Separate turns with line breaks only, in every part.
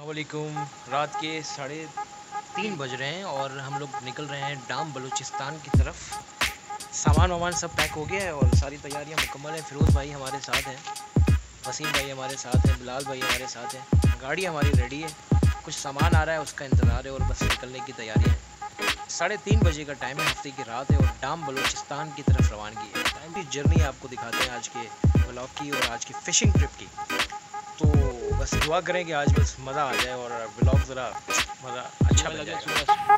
अस्सलामुअलैकुम। रात के 3:30 बज रहे हैं और हम लोग निकल रहे हैं डाम बलूचिस्तान की तरफ। सामान वामान सब पैक हो गया है और सारी तैयारियां मुकम्मल हैं। फिरोज़ भाई हमारे साथ हैं, वसीम भाई हमारे साथ हैं, बिलाल भाई हमारे साथ हैं। गाड़ी हमारी रेडी है, कुछ सामान आ रहा है उसका इंतज़ार है और बस निकलने की तैयारी है। 3:30 बजे का टाइम है, हफ्ते की रात है और डाम बलूचिस्तान की तरफ रवानगी है। टाइम की जर्नी आपको दिखाते हैं आज के व्लॉग की और आज की फ़िशिंग ट्रिप की। तो बस दुआ करें कि आज बस मज़ा आ जाए और व्लॉग ज़रा मज़ा अच्छा बन जाए।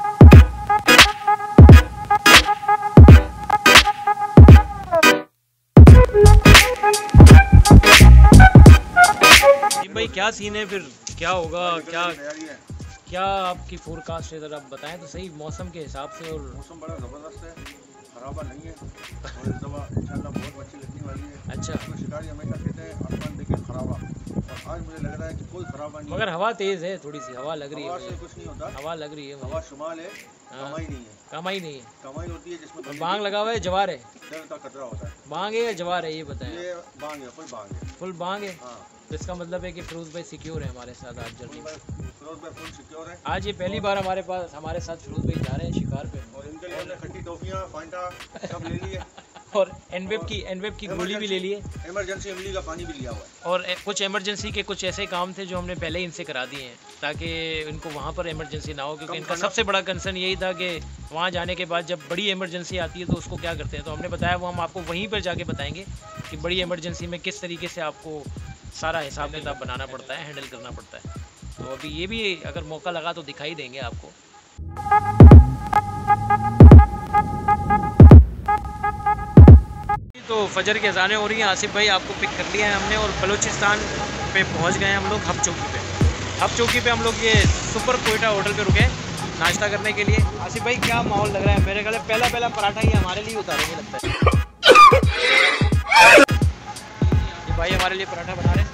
भाई क्या सीन है, फिर क्या होगा, क्या आपकी फोरकास्ट है, ज़रा बताएं तो सही मौसम के हिसाब से। और
मौसम बड़ा ज़बरदस्त है, खराबा नहीं है और इस दफ़ा इंशाल्लाह बहुत अच्छी लगने वाली है।
अच्छा,
तो शिकारी हमेशा कहते हैं आसमान देखिए खराबा, और आज मुझे लग रहा है कि कोई खराबा नहीं
मगर
है।
हवा तेज़ है, थोड़ी सी हवा लग रही है।
हवा से कुछ नहीं होता,
हवा लग रही है,
हवा शुमाल है, कमाई नहीं है।
कमाई नहीं है,
कमाई होती है जिसमें
बांग लगा हुआ है, जवार है।
डर का खतरा होता है।
बांग है या जवार है ये बताएं।
ये बांग है, कोई बांग है,
फुल बांग है।
हाँ।
तो इसका मतलब है कि फिरोज़ भाई सिक्योर है हमारे साथ आज जर्नी में।
फिरोज भाई फुल सिक्योर है।
आज ये पहली बार हमारे साथ फिरोज़ भाई जा रहे हैं शिकार पे।
और इनके लिए हमने खट्टी टॉफियाँ, फांटा सब ले लिए
और एनवेब की गोली भी ले लिए।
इमरजेंसी इमली का पानी भी लिया हुआ है।
और कुछ इमरजेंसी के कुछ ऐसे काम थे जो हमने पहले इनसे करा दिए हैं ताकि इनको वहाँ पर इमरजेंसी ना हो, क्योंकि इनका सबसे बड़ा कंसर्न यही था कि वहाँ जाने के बाद जब बड़ी इमरजेंसी आती है तो उसको क्या करते हैं। तो हमने बताया, वो हम आपको वहीं पर जाके बताएंगे कि बड़ी इमरजेंसी में किस तरीके से आपको सारा हिसाब किताब बनाना पड़ता है, हैंडल करना पड़ता है। तो अभी ये भी अगर मौका लगा तो दिखाई देंगे आपको। तो फजर की अज़ानें हो रही हैं। आसिफ भाई आपको पिक कर लिया है हमने और बलूचिस्तान पे पहुंच गए हैं हम लोग हब चौकी पे। हब चौकी पे हम लोग ये सुपर कोयटा होटल पे रुके नाश्ता करने के लिए। आसिफ भाई क्या माहौल लग रहा है? मेरे ख्याल से पहला पराठा ही हमारे लिए उतारेंगे लगता है। ये भाई हमारे लिए पराठा बना रहे हैं।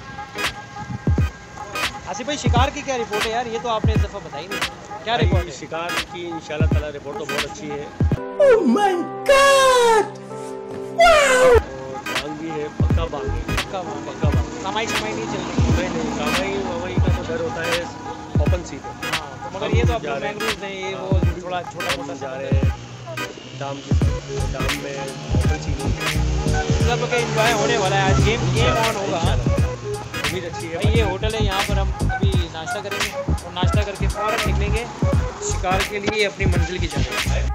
आसिफ भाई शिकार की क्या रिपोर्ट है यार? ये तो आपने इस दफ़ा बताई नहीं, क्या रिपोर्ट है?
शिकार की इंशाल्लाह ताला रिपोर्ट तो बहुत अच्छी है।
ओह माय गॉड,
और बांग भी है, पक्का बांग है,
पक्का बांग। कमाई नहीं चल रही?
नहीं कमाई वमाई का तो डर होता है ओपन सी पे।
हाँ, तो मगर ये तो अपने मैंग्रोव्स हैं, ये वो थोड़ा छोटा मोटा
जा रहे हैं डाम में ओपन सी नहीं
मतलब कि एंजॉय होने वाला है। आज गेम ऑन होगा।
उम्मीद अच्छी है।
भाई ये होटल है, यहाँ पर हम अभी नाश्ता करेंगे और नाश्ता करके फ़ौरन निकलेंगे शिकार के लिए अपनी मंजिल की जानिब।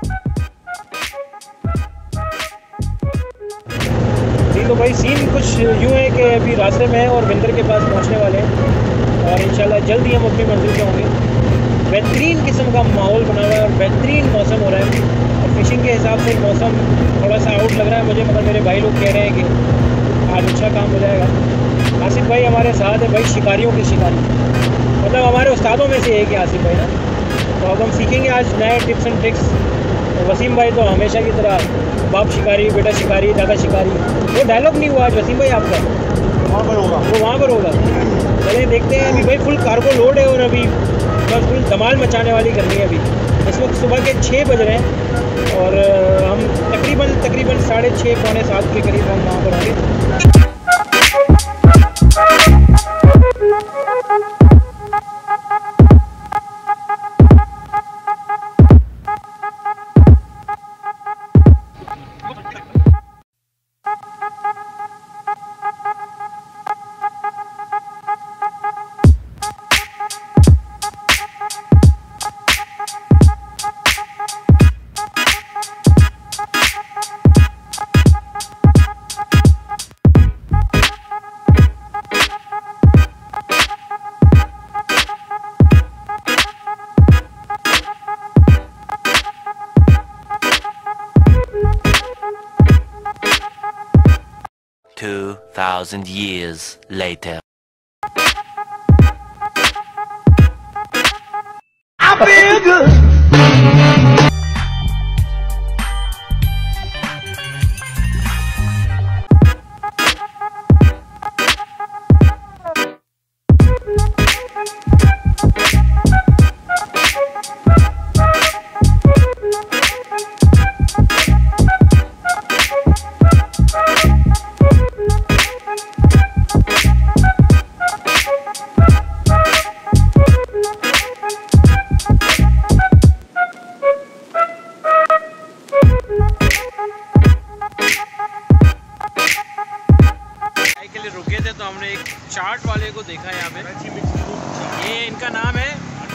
जी तो भाई सीन कुछ यूँ है कि अभी रास्ते में हैं और विंटर के पास पहुँचने वाले हैं और इंशाल्लाह जल्द ही हम अपनी मंजिल पे होंगे। बेहतरीन किस्म का माहौल बना हुआ है और बेहतरीन मौसम हो रहा है और फिशिंग के हिसाब से मौसम थोड़ा सा आउट लग रहा है मुझे, मगर मेरे भाई लोग कह रहे हैं कि आज अच्छा काम हो जाएगा। आसिफ भाई हमारे साथ है, भाई शिकारियों के शिकारी, मतलब हमारे उस्तादों में से एक है आसिफ भाई ना। तो अब हम सीखेंगे आज नए टिप्स एंड ट्रिक्स। तो वसीम भाई तो हमेशा की तरह बाप शिकारी, बेटा शिकारी, दादा शिकारी। वो डायलॉग नहीं हुआ आज वसीम भाई आपका?
वहाँ पर होगा,
वो वहाँ पर होगा। चलिए देखते हैं। अभी भाई फुल कार्गो लोड है और अभी बस फुल धमाल मचाने वाली करनी है। अभी इस वक्त सुबह के 6 बज रहे हैं और हम तकरीबन 6:30 पौने 7 के करीब हम वहाँ पर होंगे।
$2,000 years later.
I feel good.
इनका नाम है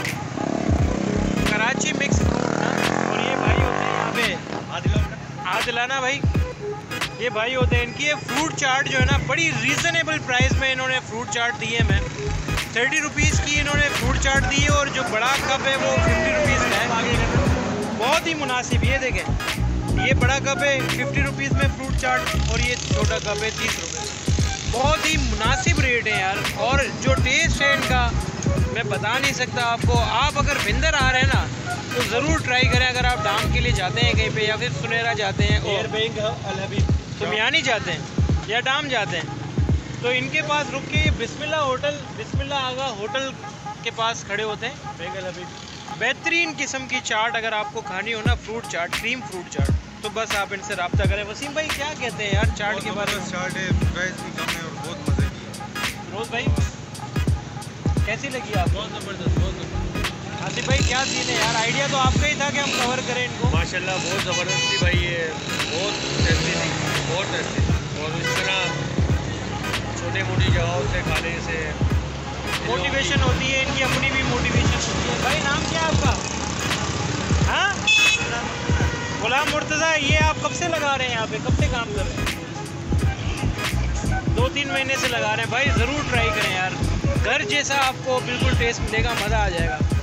कराची मिक्स फ्रूट ना। और ये भाई होते हैं यहाँ पे आदिलाना भाई, ये भाई होते हैं। इनकी ये फ्रूट चाट जो है ना बड़ी रीज़नेबल प्राइस में इन्होंने फ्रूट चाट दी है। मैं 30 रुपीज़ की इन्होंने फ्रूट चाट दी है और जो बड़ा कप है वो 50 रुपीज़ का है। बहुत ही मुनासिब, ये देखें, ये बड़ा कप है 50 रुपीज़ में फ्रूट चाट और ये छोटा कप है 30 रुपये। बहुत ही मुनासिब रेट है यार। और जो टेस्ट है इनका मैं बता नहीं सकता आपको। आप अगर भिंदर आ रहे हैं ना तो ज़रूर ट्राई करें। अगर आप डाम के लिए जाते हैं कहीं पे या फिर सुनेरा जाते हैं और सुमियानी जाते हैं या डाम जाते हैं तो इनके पास रुक के बिस्मिल्लाह होटल, बिस्मिल्लाह आगा होटल के पास खड़े होते हैं। बेहतरीन किस्म की चाट अगर आपको खानी हो ना, fruit chaat, cream fruit chaat, तो बस आप इनसे रब्ता करें। वसीम भाई क्या कहते हैं यार चाट के बारे में?
चाट है, प्राइस भी कम है और बहुत मज़े की है।
रोज़ भाई कैसी लगी आप?
बहुत ज़बरदस्त, बहुत ज़बरदस्त।
आसिफ भाई क्या सीन है यार? आइडिया तो आपका ही था कि हम कवर करें इनको।
माशाल्लाह बहुत ज़बरदस्त थी भाई, ये बहुत टेस्टी थी, बहुत टेस्टी। और इस तरह छोटी मोटी जगहों से खाने से
मोटिवेशन होती है, इनकी अपनी भी मोटिवेशन होती है। भाई नाम क्या है आपका? हाँ, गुलाम मुर्तज़ा। ये आप कब से लगा रहे हैं यहाँ पे? कब से काम कर रहे हैं? 2-3 महीने से लगा रहे हैं। भाई ज़रूर ट्राई करें यार, घर जैसा आपको बिल्कुल टेस्ट मिलेगा, मज़ा आ जाएगा।